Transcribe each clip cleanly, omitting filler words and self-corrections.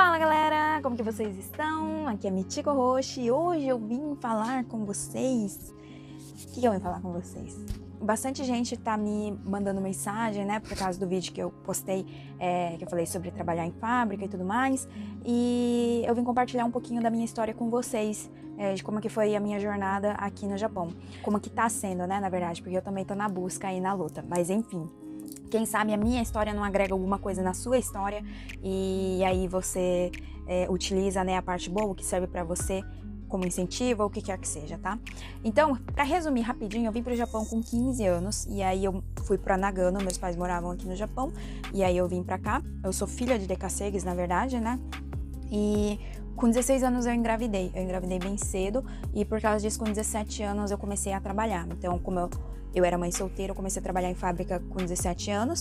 Fala galera, como que vocês estão? Aqui é Michiko Roshi e hoje eu vim falar com vocês. O que eu vim falar com vocês? Bastante gente tá me mandando mensagem, né, por causa do vídeo que eu postei, que eu falei sobre trabalhar em fábrica e tudo mais. E eu vim compartilhar um pouquinho da minha história com vocês, de como que foi a minha jornada aqui no Japão. Como que tá sendo, né, na verdade, porque eu também tô na busca e na luta, mas enfim. Quem sabe a minha história não agrega alguma coisa na sua história e aí você utiliza, né, a parte boa que serve pra você como incentivo ou o que quer que seja, tá? Então, pra resumir rapidinho, eu vim pro Japão com 15 anos e aí eu fui pra Nagano, meus pais moravam aqui no Japão e aí eu vim pra cá. Eu sou filha de Dekaseguis, na verdade, né? E com 16 anos eu engravidei bem cedo e por causa disso, com 17 anos eu comecei a trabalhar. Então, como eu era mãe solteira, eu comecei a trabalhar em fábrica com 17 anos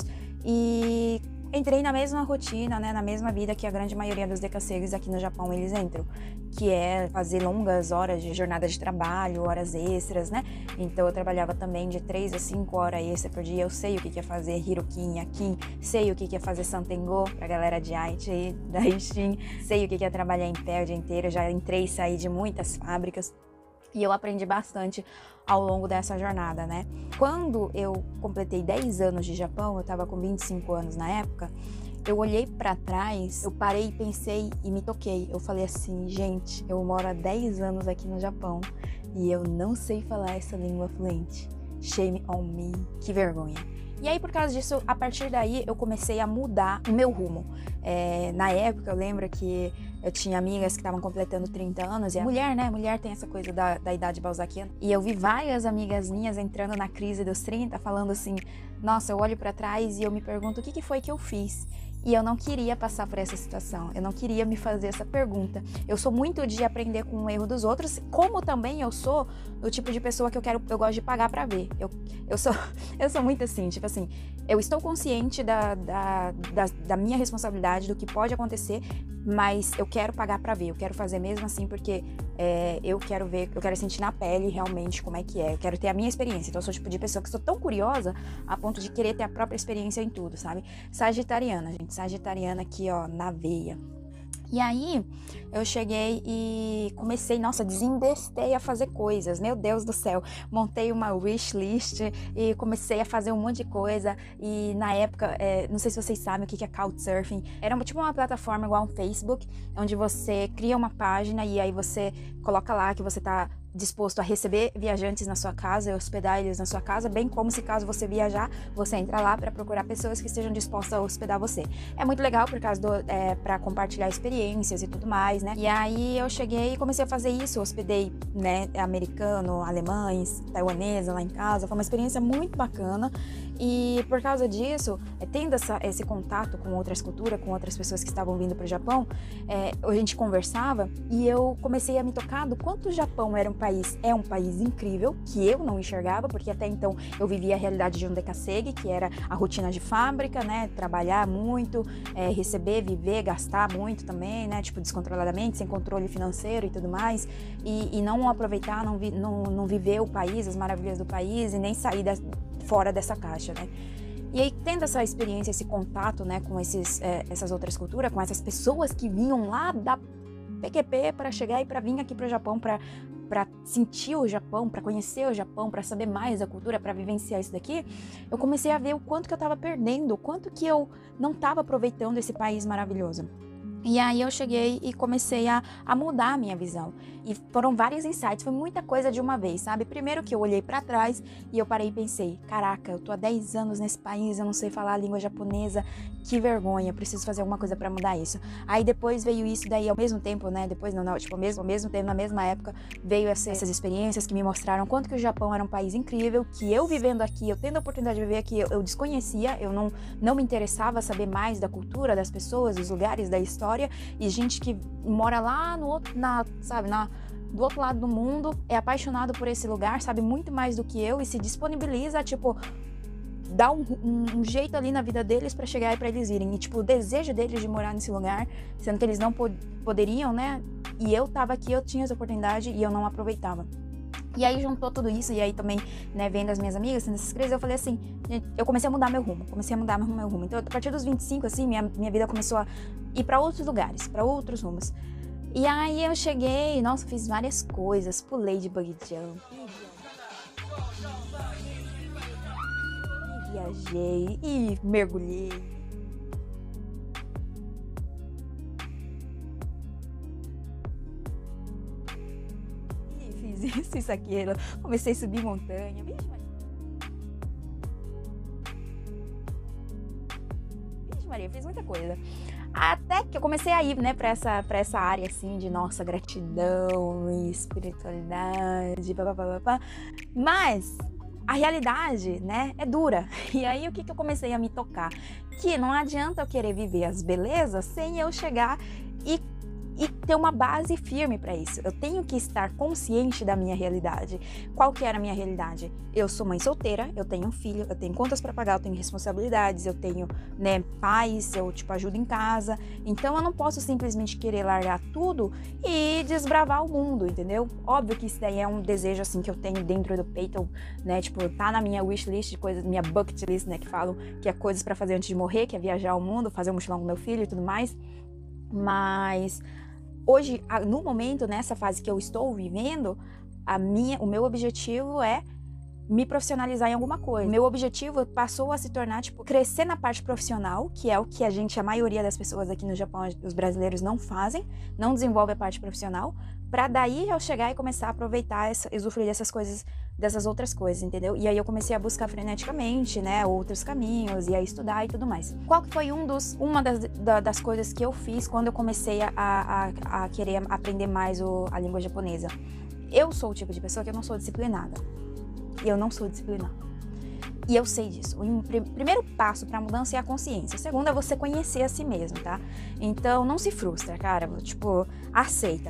e entrei na mesma rotina, né, na mesma vida que a grande maioria dos Dekaseguis aqui no Japão eles entram, que é fazer longas horas de jornada de trabalho, horas extras, né? Então eu trabalhava também de 3 a 5 horas extra por dia. Eu sei o que é fazer Hirokin, Yakin, sei o que é fazer Santengo pra galera de Aichi, da Ishin, sei o que é trabalhar em pé o dia inteiro. Eu já entrei e saí de muitas fábricas. E eu aprendi bastante ao longo dessa jornada, né? Quando eu completei 10 anos de Japão, eu tava com 25 anos na época, eu olhei pra trás, eu parei, pensei e me toquei. Eu falei assim, gente, eu moro há 10 anos aqui no Japão e eu não sei falar essa língua fluente. Shame on me. Que vergonha. E aí, por causa disso, a partir daí, eu comecei a mudar o meu rumo. Na época, eu lembro que eu tinha amigas que estavam completando 30 anos. E a mulher, né? Mulher tem essa coisa da idade balzaquiana. E eu vi várias amigas minhas entrando na crise dos 30, falando assim, nossa, eu olho pra trás e eu me pergunto o que foi que eu fiz. E eu não queria passar por essa situação, eu não queria me fazer essa pergunta. Eu sou muito de aprender com o erro dos outros, como também eu sou o tipo de pessoa que eu gosto de pagar pra ver. Eu sou muito assim, tipo assim, eu estou consciente da minha responsabilidade, do que pode acontecer, mas eu quero pagar pra ver, eu quero fazer mesmo assim, porque eu quero ver, eu quero sentir na pele realmente como é que é, eu quero ter a minha experiência. Então eu sou o tipo de pessoa que sou tão curiosa a ponto de querer ter a própria experiência em tudo, sabe? Sagitariana, gente. Sagitariana aqui, ó, na veia. E aí, eu cheguei e comecei, nossa, desinvestei a fazer coisas, meu Deus do céu. Montei uma wishlist e comecei a fazer um monte de coisa. E na época, não sei se vocês sabem o que é Couchsurfing. Era tipo uma plataforma igual ao Facebook, onde você cria uma página e aí você coloca lá que você tá disposto a receber viajantes na sua casa e hospedar eles na sua casa, bem como se caso você viajar, você entra lá para procurar pessoas que estejam dispostas a hospedar você. É muito legal por causa para compartilhar experiências e tudo mais, né? E aí eu cheguei e comecei a fazer isso, hospedei, né, americano, alemães, taiwanesa lá em casa. Foi uma experiência muito bacana. E por causa disso, tendo esse contato com outras culturas, com outras pessoas que estavam vindo para o Japão, a gente conversava e eu comecei a me tocar do quanto o Japão era um país incrível, que eu não enxergava, porque até então eu vivia a realidade de um Dekasegi, que era a rotina de fábrica, né, trabalhar muito, receber, viver, gastar muito também, né, tipo, descontroladamente, sem controle financeiro e tudo mais, e não aproveitar, não viver o país, as maravilhas do país, e nem sair fora dessa caixa, né. E aí, tendo essa experiência, esse contato, né, com essas outras culturas, com essas pessoas que vinham lá da PQP para chegar e para vir aqui para o Japão, para sentir o Japão, para conhecer o Japão, para saber mais da cultura, para vivenciar isso daqui, eu comecei a ver o quanto que eu estava perdendo, o quanto que eu não estava aproveitando esse país maravilhoso. E aí eu cheguei e comecei a mudar a minha visão. E foram vários insights, foi muita coisa de uma vez, sabe? Primeiro que eu olhei pra trás e eu parei e pensei, caraca, eu tô há 10 anos nesse país, eu não sei falar a língua japonesa, que vergonha, preciso fazer alguma coisa pra mudar isso. Aí depois veio isso daí ao mesmo tempo, né? Depois não, tipo, ao mesmo tempo, na mesma época, veio essas experiências que me mostraram quanto que o Japão era um país incrível, que eu vivendo aqui, eu tendo a oportunidade de viver aqui, eu desconhecia, eu não me interessava saber mais da cultura, das pessoas, dos lugares, da história. E gente que mora lá no outro, do outro lado do mundo, é apaixonado por esse lugar, sabe muito mais do que eu e se disponibiliza, tipo, dá um jeito ali na vida deles pra chegar e pra eles irem. E, tipo, o desejo deles de morar nesse lugar, sendo que eles não poderiam, né? E eu tava aqui, eu tinha essa oportunidade e eu não aproveitava. E aí juntou tudo isso, e aí também, né, vendo as minhas amigas sendo essas crises, eu falei assim, eu comecei a mudar meu rumo, Então, a partir dos 25, assim, minha vida começou a ir para outros lugares, para outros rumos. E aí eu cheguei, nossa, fiz várias coisas, pulei de bungee jump, e viajei, e mergulhei. E fiz isso, aquilo, comecei a subir montanha, Vixe Maria, fiz muita coisa. Até que eu comecei a ir, né, pra essa área, assim, de, nossa, gratidão e espiritualidade, papapá. Mas a realidade, né, é dura. E aí, o que eu comecei a me tocar? Que não adianta eu querer viver as belezas sem eu chegar e ter uma base firme para isso. Eu tenho que estar consciente da minha realidade. Qual que era a minha realidade? Eu sou mãe solteira, eu tenho um filho, eu tenho contas para pagar, eu tenho responsabilidades, eu tenho, né, pais, eu, ajudo em casa. Então, eu não posso simplesmente querer largar tudo e desbravar o mundo, entendeu? Óbvio que isso daí é um desejo, assim, que eu tenho dentro do peito, né, tá na minha wishlist de coisas, minha bucket list, né, que falam que é coisas para fazer antes de morrer, que é viajar ao mundo, fazer um mochilão com meu filho e tudo mais. Mas hoje, no momento, nessa fase que eu estou vivendo, o meu objetivo é me profissionalizar em alguma coisa. O meu objetivo passou a se tornar, crescer na parte profissional, que é o que a maioria das pessoas aqui no Japão, os brasileiros não fazem, não desenvolve a parte profissional, para daí eu chegar e começar a aproveitar, usufruir dessas outras coisas, entendeu? E aí eu comecei a buscar freneticamente, né, outros caminhos, e a estudar e tudo mais. Qual que foi uma das coisas que eu fiz quando eu comecei a querer aprender mais a língua japonesa? Eu sou o tipo de pessoa que eu não sou disciplinada. E eu não sou disciplinada. E eu sei disso. O primeiro passo para a mudança é a consciência. O segundo é você conhecer a si mesmo, tá? Então, não se frustra, cara. Aceita.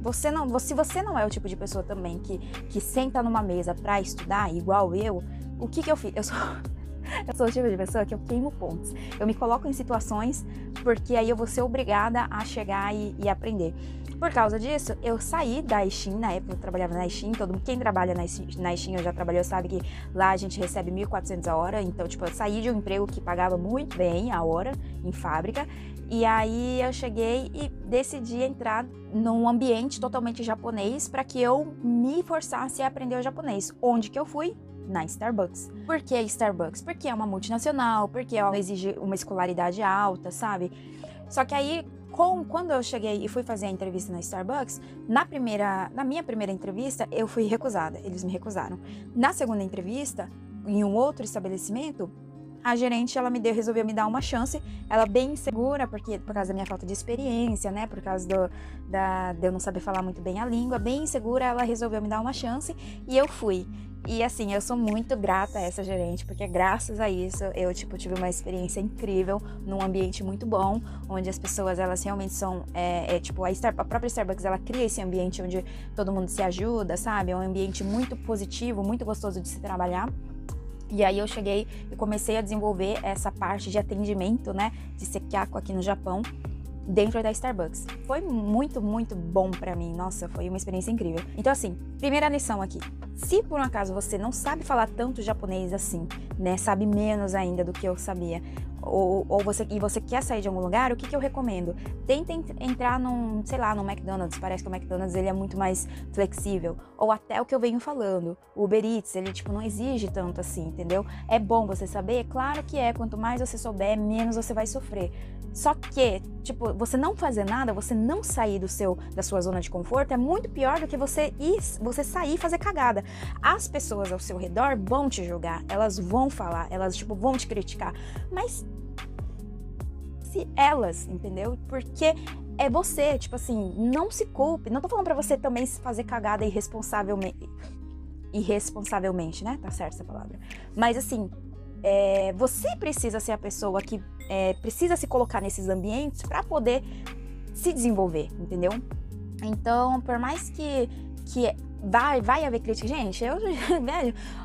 Se você não é o tipo de pessoa também que senta numa mesa para estudar, igual eu, o que eu fiz? Eu sou o tipo de pessoa que eu queimo pontos. Eu me coloco em situações porque aí eu vou ser obrigada a chegar e aprender. Por causa disso, eu saí da Ishin, na época eu trabalhava na Ishin, quem trabalha na Ishin, eu já trabalhei, sabe que lá a gente recebe 1.400 a hora, então, eu saí de um emprego que pagava muito bem a hora, em fábrica, e aí eu cheguei e decidi entrar num ambiente totalmente japonês para que eu me forçasse a aprender o japonês. Onde que eu fui? Na Starbucks. Por que Starbucks? Porque é uma multinacional, porque ela exige uma escolaridade alta, sabe? Só que aí, quando eu cheguei e fui fazer a entrevista na Starbucks, na minha primeira entrevista, eu fui recusada. Eles me recusaram. Na segunda entrevista, em um outro estabelecimento, a gerente, ela resolveu me dar uma chance. Ela bem insegura, por causa da minha falta de experiência, né? Por causa de eu não saber falar muito bem a língua. Bem insegura, ela resolveu me dar uma chance e eu fui. E assim, eu sou muito grata a essa gerente, porque graças a isso eu tive uma experiência incrível num ambiente muito bom, onde as pessoas, elas realmente são, a própria Starbucks, ela cria esse ambiente onde todo mundo se ajuda, sabe? É um ambiente muito positivo, muito gostoso de se trabalhar. E aí eu cheguei e comecei a desenvolver essa parte de atendimento, né, de sekiaku aqui no Japão, dentro da Starbucks. Foi muito, muito bom pra mim. Nossa, foi uma experiência incrível. Então, assim, primeira lição aqui. Se por um acaso você não sabe falar tanto japonês assim, né, sabe menos ainda do que eu sabia, ou você quer sair de algum lugar, o que eu recomendo? Tenta entrar num McDonald's. Parece que o McDonald's, ele é muito mais flexível. Ou até o que eu venho falando, o Uber Eats, ele não exige tanto assim, entendeu? É bom você saber? Claro que é. Quanto mais você souber, menos você vai sofrer. Só que, você não fazer nada, você não sair da sua zona de conforto é muito pior do que você sair e fazer cagada. As pessoas ao seu redor vão te julgar, elas vão falar, elas, vão te criticar. Mas se elas, entendeu? Porque é você, não se culpe. Não tô falando pra você também fazer cagada irresponsavelmente, né? Tá certa essa palavra. Mas assim, você precisa ser a pessoa que precisa se colocar nesses ambientes para poder se desenvolver, entendeu? Então, por mais que vai haver crítica, gente, velho,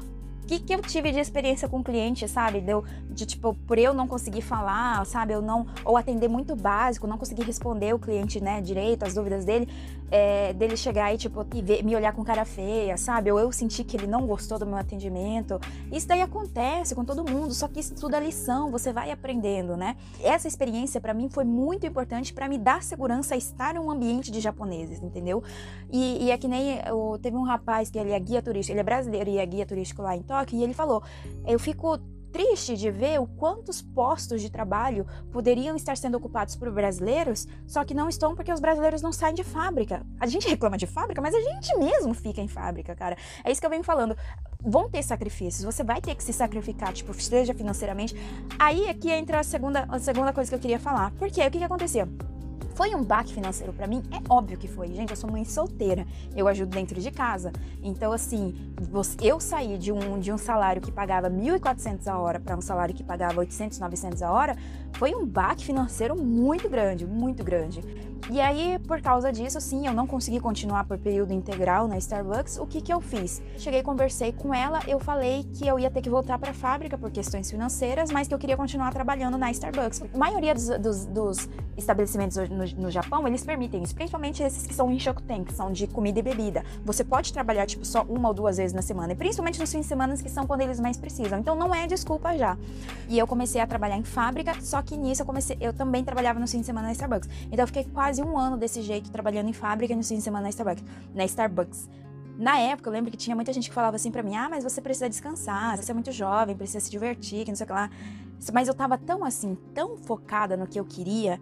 que eu tive de experiência com o cliente, sabe? Tipo, por eu não conseguir falar, sabe? Ou atender muito básico, não conseguir responder o cliente, né, direito, as dúvidas dele, dele chegar e, tipo, me olhar com cara feia, sabe? Ou eu sentir que ele não gostou do meu atendimento. Isso daí acontece com todo mundo, só que isso tudo é lição, você vai aprendendo, né? Essa experiência, pra mim, foi muito importante pra me dar segurança a estar em um ambiente de japoneses, entendeu? E é que nem, teve um rapaz que ele é guia turístico, ele é brasileiro e é guia turístico lá em Tóquio, e ele falou, eu fico triste de ver o quantos postos de trabalho poderiam estar sendo ocupados por brasileiros, só que não estão porque os brasileiros não saem de fábrica. A gente reclama de fábrica, mas a gente mesmo fica em fábrica, cara. É isso que eu venho falando. Vão ter sacrifícios, você vai ter que se sacrificar, tipo, seja financeiramente. Aí aqui entra a segunda coisa que eu queria falar. Por quê? O que acontecia? Foi um baque financeiro pra mim? É óbvio que foi. Gente, eu sou mãe solteira. Eu ajudo dentro de casa. Então, assim, eu saí de um salário que pagava 1.400 a hora para um salário que pagava 800, 900 a hora. Foi um baque financeiro muito grande, muito grande. E aí, por causa disso, sim, eu não consegui continuar por período integral na Starbucks. O que eu fiz? Cheguei, conversei com ela, eu falei que eu ia ter que voltar para a fábrica por questões financeiras, mas que eu queria continuar trabalhando na Starbucks. A maioria dos estabelecimentos no Japão, eles permitem isso, principalmente esses que são em Shokuten, que são de comida e bebida. Você pode trabalhar, tipo, só 1 ou 2 vezes na semana, e principalmente nos fins de semana, que são quando eles mais precisam. Então, não é desculpa já. E eu comecei a trabalhar em fábrica, só que nisso eu também trabalhava nos fins de semana na Starbucks. Então, eu fiquei quase 1 ano desse jeito, trabalhando em fábrica e nos fins de semana na Starbucks. Na época, eu lembro que tinha muita gente que falava assim pra mim, mas você precisa descansar, você é muito jovem, precisa se divertir, que não sei o que lá. Mas eu tava tão assim, tão focada no que eu queria,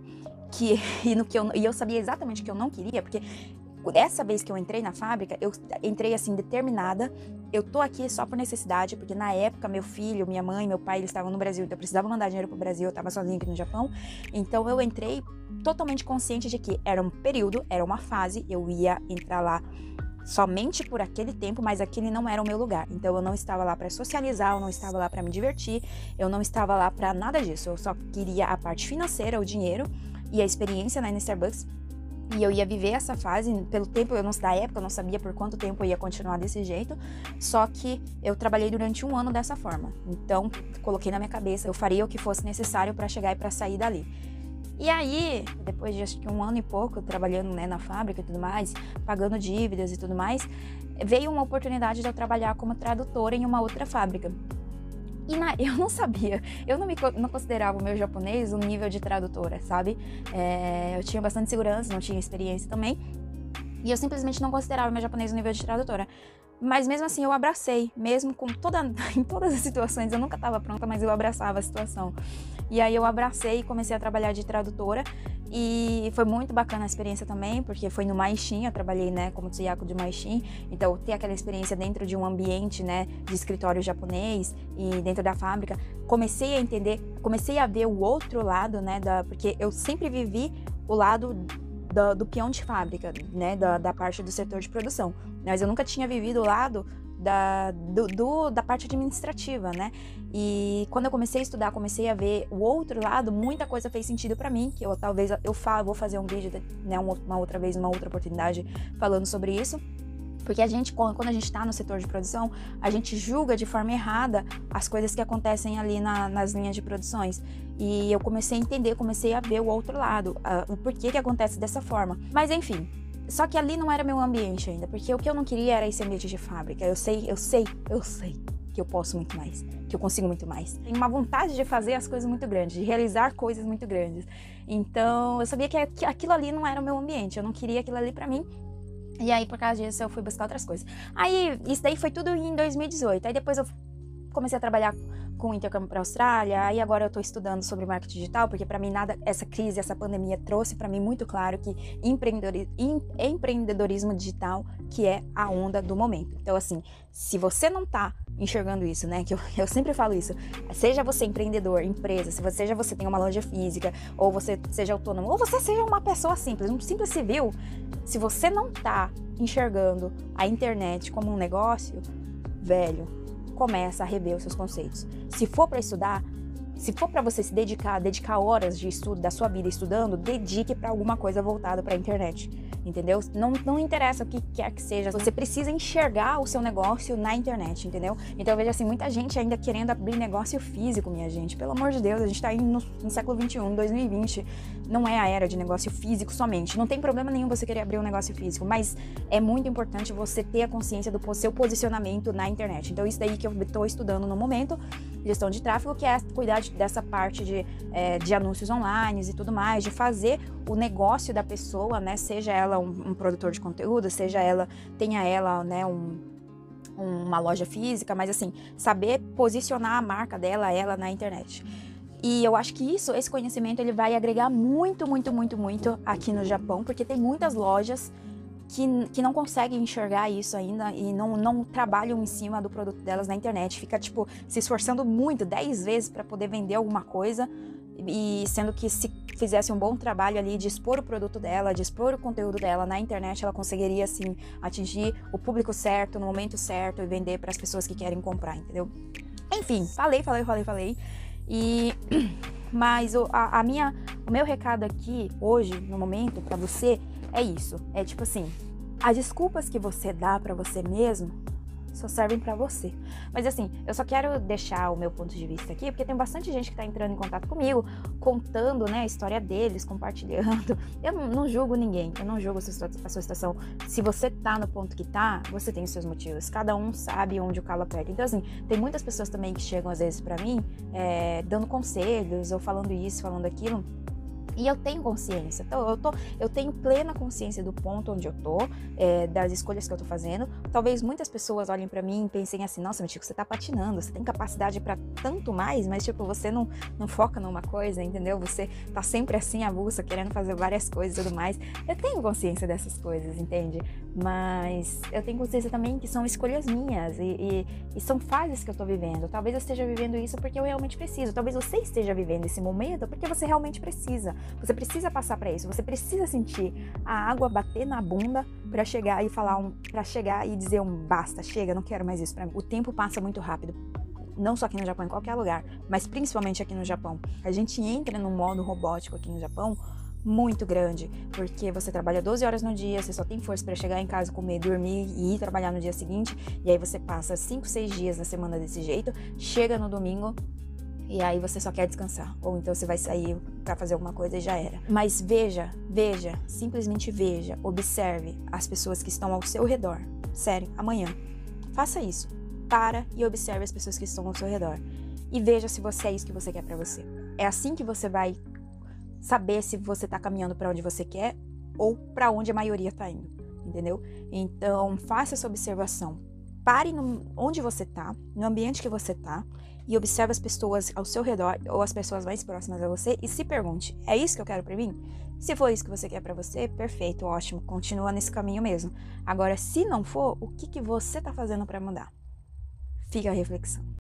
e eu sabia exatamente o que eu não queria, porque dessa vez que eu entrei na fábrica, eu entrei assim, determinada. Eu tô aqui só por necessidade, porque na época meu filho, minha mãe, meu pai, eles estavam no Brasil, então eu precisava mandar dinheiro pro Brasil, eu tava sozinha aqui no Japão. Então eu entrei totalmente consciente de que era um período, era uma fase, eu ia entrar lá somente por aquele tempo, mas aquele não era o meu lugar. Então eu não estava lá para socializar, eu não estava lá para me divertir, eu não estava lá para nada disso. Eu só queria a parte financeira, o dinheiro e a experiência, né, na Starbucks. E eu ia viver essa fase, pelo tempo, da época, eu não sabia por quanto tempo eu ia continuar desse jeito, só que eu trabalhei durante 1 ano dessa forma. Então, coloquei na minha cabeça, eu faria o que fosse necessário para chegar e para sair dali. E aí, depois de acho que 1 ano e pouco, trabalhando, né, na fábrica e tudo mais, pagando dívidas e tudo mais, veio uma oportunidade de eu trabalhar como tradutora em uma outra fábrica. E eu não sabia, eu não considerava o meu japonês um nível de tradutora, sabe? Eu tinha bastante segurança, não tinha experiência também, e eu simplesmente não considerava o meu japonês um nível de tradutora. Mas mesmo assim eu abracei, mesmo em todas as situações, eu nunca estava pronta, mas eu abraçava a situação. E aí eu abracei e comecei a trabalhar de tradutora, e foi muito bacana a experiência também, porque foi no Maishin, eu trabalhei, né, como Tsuyaku de Maishin, então ter aquela experiência dentro de um ambiente, né, de escritório japonês e dentro da fábrica, comecei a entender, comecei a ver o outro lado, né, porque eu sempre vivi o lado do peão de fábrica, né, da parte do setor de produção, mas eu nunca tinha vivido o lado da parte administrativa, né? E quando eu comecei a estudar, comecei a ver o outro lado, muita coisa fez sentido pra mim, que vou fazer um vídeo, né, uma outra vez, uma outra oportunidade falando sobre isso. Porque quando a gente está no setor de produção, a gente julga de forma errada as coisas que acontecem ali nas linhas de produções. E eu comecei a entender, comecei a ver o outro lado, o porquê que acontece dessa forma. Mas enfim, só que ali não era meu ambiente ainda, porque o que eu não queria era esse ambiente de fábrica. Eu sei que eu posso muito mais, que eu consigo muito mais. Tenho uma vontade de fazer as coisas muito grandes, de realizar coisas muito grandes. Então, eu sabia que aquilo ali não era o meu ambiente, eu não queria aquilo ali pra mim. E aí, por causa disso, eu fui buscar outras coisas. Aí, isso daí foi tudo em 2018. Aí depois eu comecei a trabalhar com intercâmbio para a Austrália, aí agora eu estou estudando sobre marketing digital, porque para mim essa crise, essa pandemia trouxe para mim muito claro que empreendedorismo digital que é a onda do momento. Então assim, se você não tá enxergando isso, né, que eu sempre falo isso, seja você empreendedor, empresa, seja você tem uma loja física, ou você seja autônomo, ou você seja uma pessoa simples, um simples civil, se você não tá enxergando a internet como um negócio, velho, começa a rever os seus conceitos. Se for para estudar, se for para você se dedicar horas de estudo da sua vida estudando, dedique para alguma coisa voltada para a internet. entendeu? Não interessa o que quer que seja, você precisa enxergar o seu negócio na internet, entendeu? Então eu vejo assim, muita gente ainda querendo abrir negócio físico, minha gente, pelo amor de Deus, a gente tá aí no século 21, 2020, não é a era de negócio físico somente, não tem problema nenhum você querer abrir um negócio físico, mas é muito importante você ter a consciência do seu posicionamento na internet. Então isso daí que eu tô estudando no momento, gestão de tráfego, que é cuidar dessa parte de anúncios online e tudo mais, de fazer o negócio da pessoa, né, seja ela um produtor de conteúdo, tenha ela, né, uma loja física, mas assim, saber posicionar a marca dela, ela na internet. E eu acho que esse conhecimento, ele vai agregar muito, muito, muito, muito aqui no Japão, porque tem muitas lojas que não conseguem enxergar isso ainda e não trabalham em cima do produto delas na internet. Fica, tipo, se esforçando muito, 10 vezes para poder vender alguma coisa, e sendo que se fizesse um bom trabalho ali de expor o produto dela, de expor o conteúdo dela na internet, ela conseguiria, assim, atingir o público certo, no momento certo e vender para as pessoas que querem comprar, entendeu? Enfim, falei. Mas o meu recado aqui, hoje, no momento, pra você, é isso. É tipo assim, as desculpas que você dá pra você mesmo só servem pra você. Mas assim, eu só quero deixar o meu ponto de vista aqui, porque tem bastante gente que tá entrando em contato comigo, contando, né, a história deles, compartilhando. Eu não julgo ninguém, eu não julgo a sua situação. Se você tá no ponto que tá, você tem os seus motivos. Cada um sabe onde o calo aperta. Então assim, tem muitas pessoas também que chegam às vezes pra mim, dando conselhos, ou falando isso, falando aquilo. E eu tenho consciência, então eu tenho plena consciência do ponto onde eu tô, das escolhas que eu tô fazendo. Talvez muitas pessoas olhem pra mim e pensem assim, nossa, meu Chico, você tá patinando, você tem capacidade pra tanto mais, mas tipo, você não foca numa coisa, entendeu? Você tá sempre assim, avulsa, querendo fazer várias coisas e tudo mais. Eu tenho consciência dessas coisas, entende? Mas eu tenho consciência também que são escolhas minhas e são fases que eu tô vivendo. Talvez eu esteja vivendo isso porque eu realmente preciso, talvez você esteja vivendo esse momento porque você realmente precisa. Você precisa passar para isso, você precisa sentir a água bater na bunda para chegar e dizer basta, chega, não quero mais isso para mim. O tempo passa muito rápido, não só aqui no Japão, em qualquer lugar, mas principalmente aqui no Japão. A gente entra num modo robótico aqui no Japão muito grande, porque você trabalha 12 horas no dia, você só tem força para chegar em casa, comer, dormir e ir trabalhar no dia seguinte, e aí você passa 5, 6 dias na semana desse jeito, chega no domingo, e aí você só quer descansar. Ou então você vai sair pra fazer alguma coisa e já era. Mas veja, simplesmente veja, observe as pessoas que estão ao seu redor. Sério, amanhã. Faça isso. Para e observe as pessoas que estão ao seu redor. E veja se você é isso que você quer pra você. É assim que você vai saber se você tá caminhando pra onde você quer ou pra onde a maioria tá indo. Entendeu? Então, faça essa observação. Pare onde você tá, no ambiente que você tá, e observe as pessoas ao seu redor ou as pessoas mais próximas a você e se pergunte, é isso que eu quero pra mim? Se for isso que você quer pra você, perfeito, ótimo, continua nesse caminho mesmo. Agora, se não for, o que você tá fazendo pra mudar? Fica a reflexão.